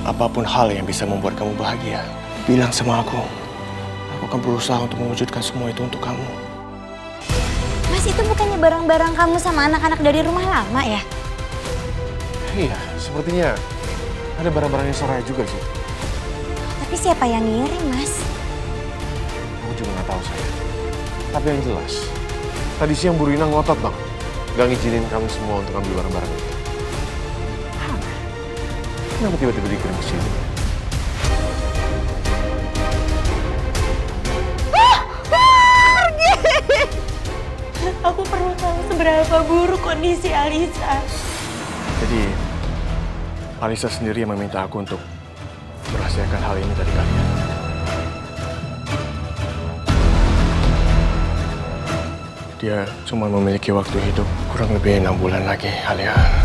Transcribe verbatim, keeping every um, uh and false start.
apapun hal yang bisa membuat kamu bahagia, bilang sama aku. Aku akan berusaha untuk mewujudkan semua itu untuk kamu. Mas, itu bukannya barang-barang kamu sama anak-anak dari rumah lama ya? Iya, sepertinya ada barang-barangnya Soraya juga sih. Tapi siapa yang ngirim, Mas? Aku juga nggak tahu saya. Tapi yang jelas, tadi siang Bu Rina ngotot bang, gak ngizinin kami semua untuk ambil barang-barang itu. Aneh. Kenapa tiba-tiba dikirim ke sini? Aku perlu tahu seberapa buruk kondisi Alisa. Jadi, Alisa sendiri yang meminta aku untuk merahasiakan hal ini dari kalian. Dia cuma memiliki waktu hidup kurang lebih enam bulan lagi, Alia.